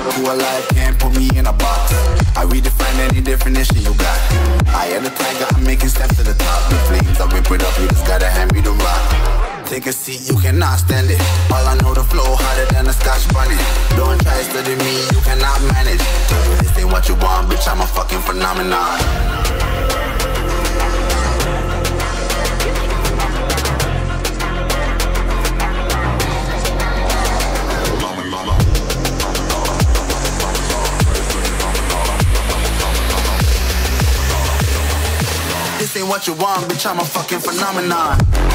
Whole life can't put me in a box. I redefine any definition you got. I am the tiger, I'm making steps to the top. The flames, I whip it up, you just gotta hand me the rock. Take a seat, you cannot stand it. All I know, the flow harder than a Scotch bunny. Don't try to study me, you cannot manage. This ain't what you want, bitch, I'm a fucking phenomenon. This ain't what you want, bitch, I'm a fucking phenomenon.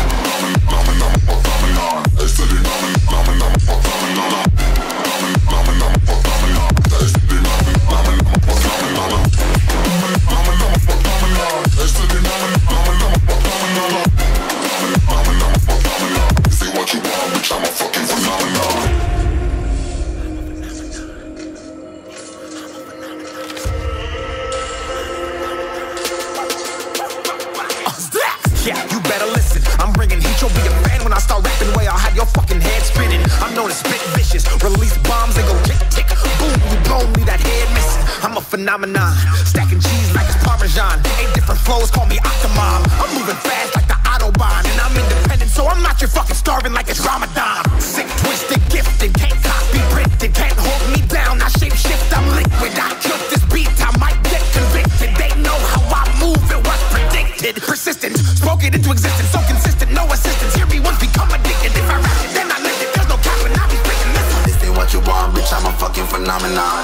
Yeah, you better listen. I'm bringing heat, you'll be a fan when I start rapping. Way I'll have your fucking head spinning. I'm known as spit vicious. Release bombs and go tick tick. Boom, you blow me that head missing. I'm a phenomenon. Stacking cheese like it's Parmesan. 8 different flows, call me Octomom. I'm moving fast like the Autobahn. And I'm independent, so I'm not your fucking starving like it's Ramadan. Sick, twisted, gifted. Can't copy, printed. Can't hold me down. I shape shift, I'm liquid. I killed this beat, I might get convicted. They know how I move, it was predicted. Persistent, spoke it into existence, so consistent, no assistance. Hear me once, become addicted. If I rap it, then I live it. There's no cap when I be freaking listen. This ain't what you want, bitch, I'm a fucking phenomenon.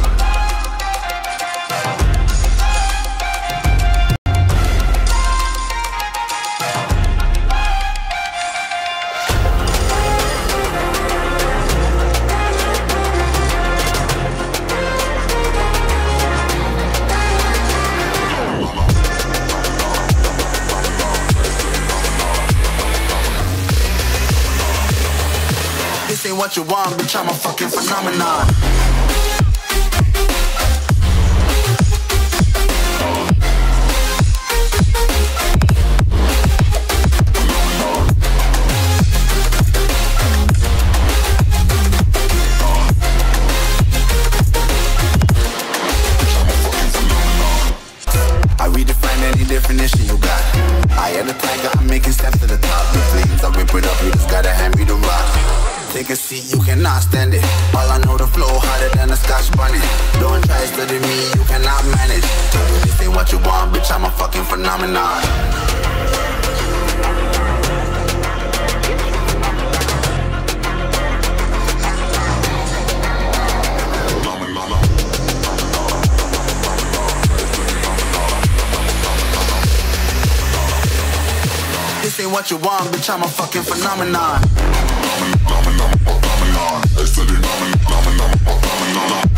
This ain't what you want, bitch, I'm a fucking phenomenon. I redefine any definition you got. I am the tiger, I'm making steps to the top. The flames, I whip it up, you just gotta hand me the rock. Take a seat, you cannot stand it. All I know, the flow harder than a Scotch bunny. Don't try to study me, you cannot manage. This ain't what you want, bitch, I'm a fucking phenomenon. This ain't what you want, bitch, I'm a fucking phenomenon.